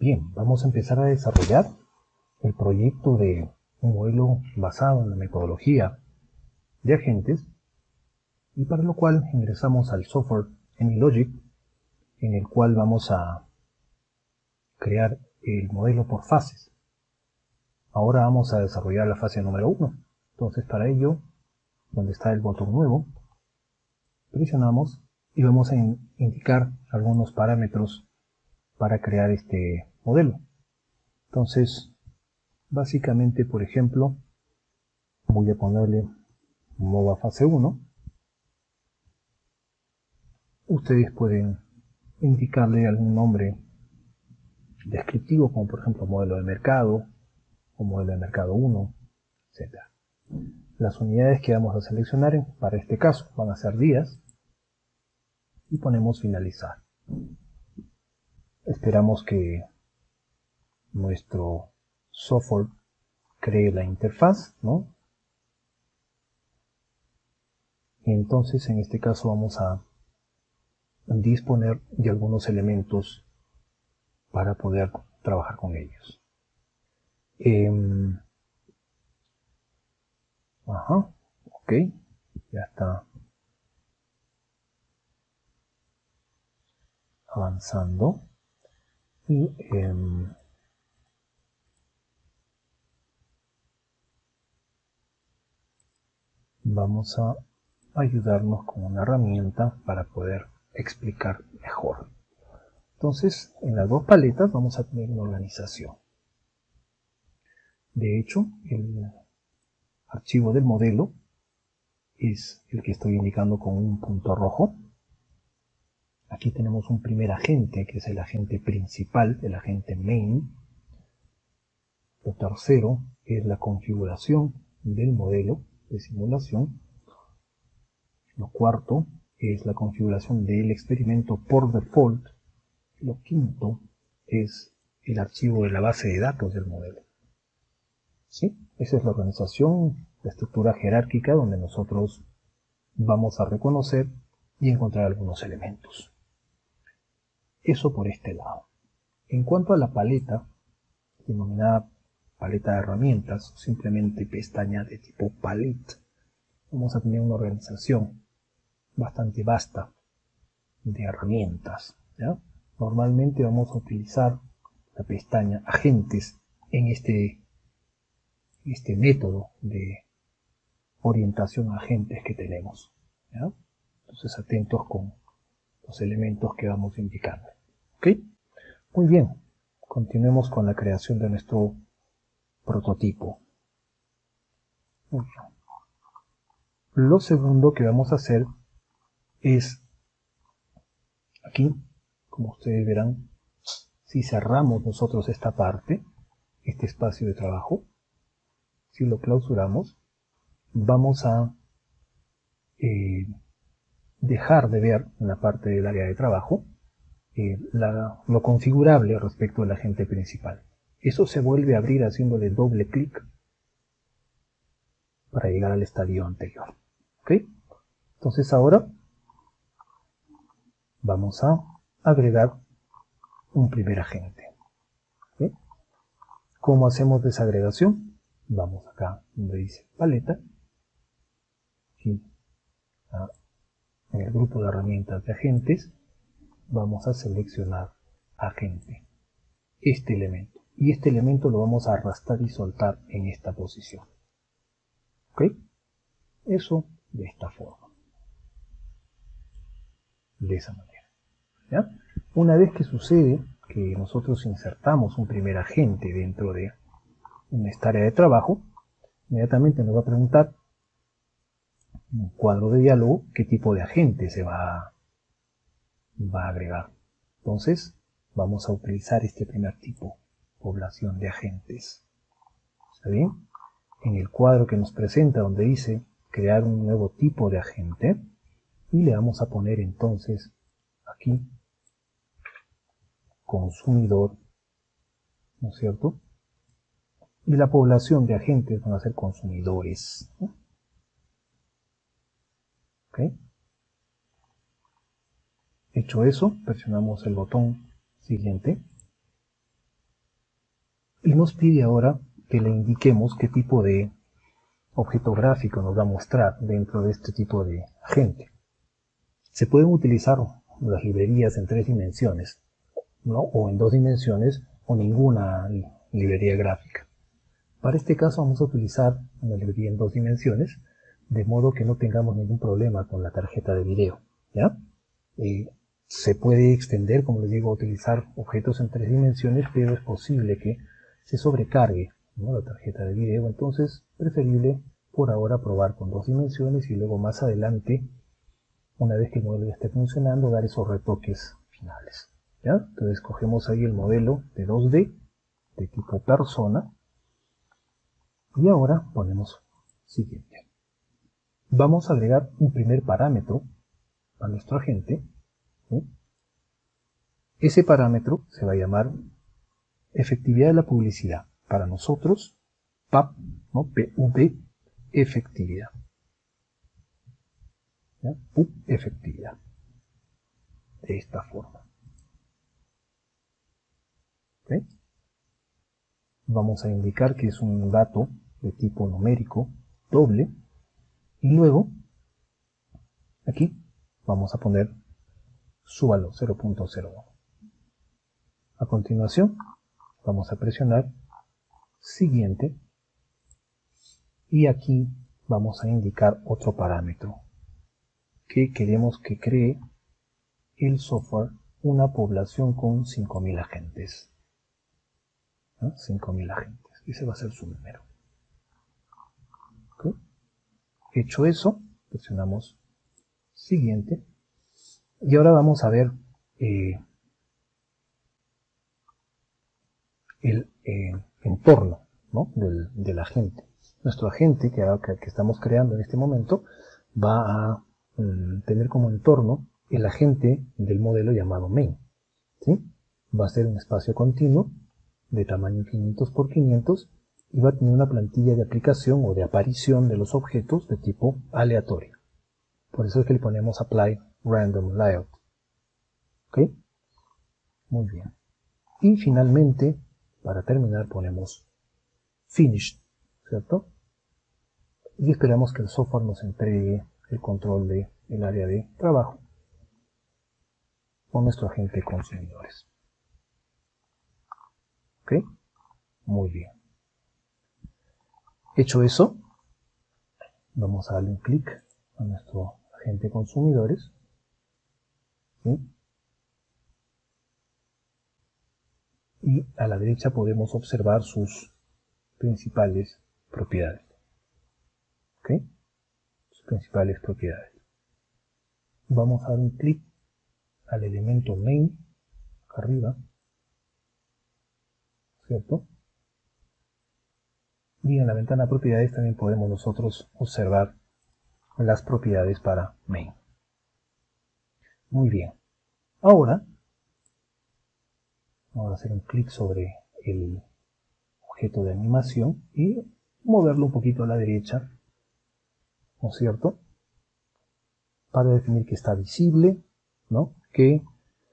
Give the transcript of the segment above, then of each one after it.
Bien, vamos a empezar a desarrollar el proyecto de un modelo basado en la metodología de agentes, y para lo cual ingresamos al software AnyLogic, en el cual vamos a crear el modelo por fases. Ahora vamos a desarrollar la fase número 1. Entonces, para ello, donde está el botón nuevo, presionamos y vamos a indicar algunos parámetros para crear este modelo. Entonces, básicamente, por ejemplo, voy a ponerle MOVA fase 1. Ustedes pueden indicarle algún nombre descriptivo, como por ejemplo modelo de mercado o modelo de mercado 1, etc. Las unidades que vamos a seleccionar para este caso van a ser días y ponemos finalizar. Esperamos que nuestro software cree la interfaz, ¿no? Y entonces en este caso vamos a disponer de algunos elementos para poder trabajar con ellos. Ok, ya está avanzando. Y vamos a ayudarnos con una herramienta para poder explicar mejor. Entonces, en las dos paletas vamos a tener una organización. De hecho, el archivo del modelo es el que estoy indicando con un punto rojo. Aquí tenemos un primer agente, que es el agente principal, el agente main. Lo tercero es la configuración del modelo de simulación. Lo cuarto es la configuración del experimento por default. Lo quinto es el archivo de la base de datos del modelo. ¿Sí? Esa es la organización, la estructura jerárquica donde nosotros vamos a reconocer y encontrar algunos elementos. Eso por este lado. En cuanto a la paleta, denominada paleta de herramientas, o simplemente pestaña de tipo palette, vamos a tener una organización bastante vasta de herramientas, ¿ya? Normalmente vamos a utilizar la pestaña agentes en este método de orientación a agentes que tenemos, ¿ya? Entonces atentos con los elementos que vamos indicando. ¿Ok? Muy bien, continuemos con la creación de nuestro prototipo. Muy bien. Lo segundo que vamos a hacer es, aquí, como ustedes verán, si cerramos nosotros esta parte, este espacio de trabajo, si lo clausuramos, vamos a dejar de ver en la parte del área de trabajo lo configurable respecto al agente principal. Eso se vuelve a abrir haciéndole doble clic para llegar al estadio anterior. ¿Ok? Entonces ahora vamos a agregar un primer agente. ¿Ok? ¿Cómo hacemos desagregación? Vamos acá donde dice paleta, aquí en el grupo de herramientas de agentes, vamos a seleccionar agente, este elemento, y este elemento lo vamos a arrastrar y soltar en esta posición. ¿Ok? Eso de esta forma, de esa manera, ¿ya? Una vez que sucede que nosotros insertamos un primer agente dentro de esta área de trabajo, inmediatamente nos va a preguntar en un cuadro de diálogo qué tipo de agente se va a agregar. Entonces vamos a utilizar este primer tipo, población de agentes. ¿Está bien? En el cuadro que nos presenta donde dice crear un nuevo tipo de agente, y le vamos a poner entonces aquí consumidor, ¿no es cierto? Y la población de agentes van a ser consumidores, ¿no? ¿Ok? Hecho eso, presionamos el botón siguiente Y nos pide ahora que le indiquemos qué tipo de objeto gráfico nos va a mostrar dentro de este tipo de agente. Se pueden utilizar las librerías en 3 dimensiones, ¿no? O en 2 dimensiones, o ninguna librería gráfica. Para este caso vamos a utilizar una librería en 2 dimensiones, de modo que no tengamos ningún problema con la tarjeta de video, ¿ya? Se puede extender, como les digo, a utilizar objetos en 3 dimensiones, pero es posible que se sobrecargue, ¿no?, la tarjeta de video. Entonces, preferible por ahora probar con 2 dimensiones y luego más adelante, una vez que el modelo ya esté funcionando, dar esos retoques finales, ¿ya? Entonces cogemos ahí el modelo de 2D de tipo persona y ahora ponemos siguiente. Vamos a agregar un primer parámetro a nuestro agente, ¿sí? Ese parámetro se va a llamar efectividad de la publicidad. Para nosotros, PAP, ¿no? PUB, efectividad. ¿Ya? PUB, efectividad. De esta forma. ¿Okay? Vamos a indicar que es un dato de tipo numérico doble. Y luego, aquí, vamos a poner su valor 0.01. A continuación, vamos a presionar siguiente. Y aquí vamos a indicar otro parámetro que queremos que cree el software una población con 5.000 agentes. ¿No? 5.000 agentes. Ese va a ser su número. ¿Okay? Hecho eso, presionamos siguiente. Y ahora vamos a ver el entorno, ¿no?, del agente. Nuestro agente que estamos creando en este momento va a tener como entorno el agente del modelo llamado main, ¿sí? Va a ser un espacio continuo de tamaño 500 por 500 y va a tener una plantilla de aplicación o de aparición de los objetos de tipo aleatorio. Por eso es que le ponemos apply random layout. ¿Ok? Muy bien. Y finalmente, para terminar, ponemos finish, ¿cierto? Y esperamos que el software nos entregue el control del área de trabajo con nuestro agente consumidores. ¿Ok? Muy bien. Hecho eso, vamos a darle un clic a nuestro agente consumidores. ¿Sí? Y a la derecha podemos observar sus principales propiedades. ¿Ok? Sus principales propiedades. Vamos a dar un clic al elemento main, acá arriba, ¿cierto? Y en la ventana propiedades también podemos nosotros observar las propiedades para main. Muy bien. Ahora vamos a hacer un clic sobre el objeto de animación y moverlo un poquito a la derecha, ¿no es cierto?, para definir que está visible, ¿no?, que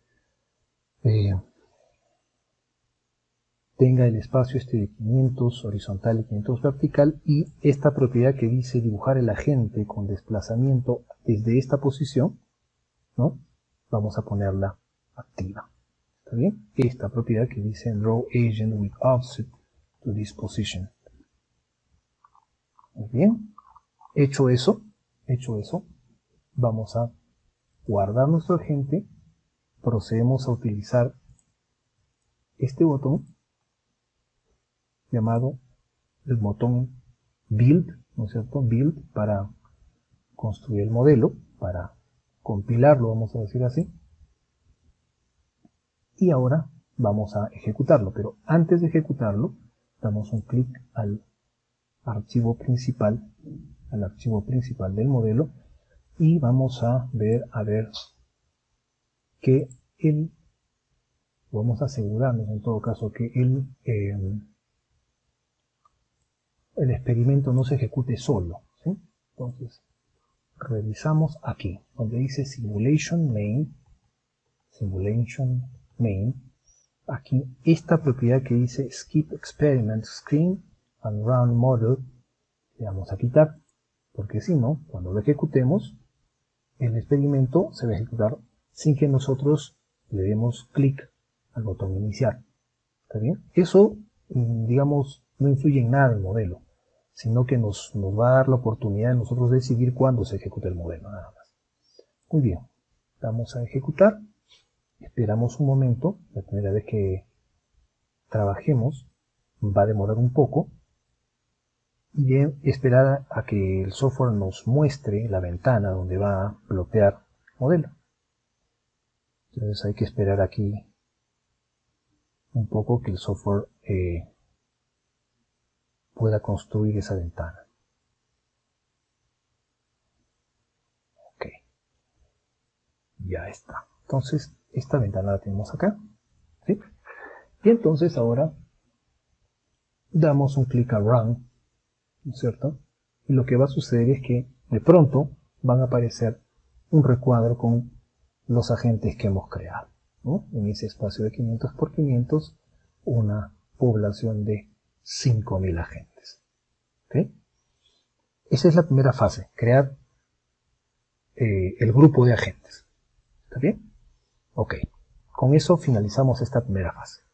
tenga el espacio este de 500 horizontal y 500 vertical, y esta propiedad que dice dibujar el agente con desplazamiento desde esta posición, ¿no?, vamos a ponerla activa. ¿Está bien? Esta propiedad que dice draw agent with offset to this position. Muy bien. Hecho eso, vamos a guardar nuestro agente. Procedemos a utilizar este botón llamado el botón build, ¿no es cierto? Build, para construir el modelo, para compilarlo, vamos a decir así. Y ahora vamos a ejecutarlo, pero antes de ejecutarlo damos un clic al archivo principal del modelo, y vamos a ver que vamos a asegurarnos en todo caso que el experimento no se ejecute solo, ¿sí? Entonces revisamos aquí donde dice simulation main, aquí esta propiedad que dice skip experiment screen and run model, le vamos a quitar, porque si no, cuando lo ejecutemos, el experimento se va a ejecutar sin que nosotros le demos clic al botón iniciar. ¿Está bien? Eso, digamos, no influye en nada en el modelo, sino que nos va a dar la oportunidad de nosotros decidir cuándo se ejecuta el modelo, nada más. Muy bien, vamos a ejecutar, esperamos un momento, la primera vez que trabajemos va a demorar un poco, y esperar a que el software nos muestre la ventana donde va a plotear el modelo. Entonces hay que esperar aquí un poco que el software pueda construir esa ventana. Ok, ya está. Entonces esta ventana la tenemos acá, ¿sí? Y entonces ahora damos un clic a Run, ¿no es cierto? Y lo que va a suceder es que de pronto van a aparecer un recuadro con los agentes que hemos creado, ¿no? En ese espacio de 500 por 500, una población de 5000 agentes. ¿Okay? Esa es la primera fase, crear el grupo de agentes. ¿Está bien? Ok, con eso finalizamos esta primera fase.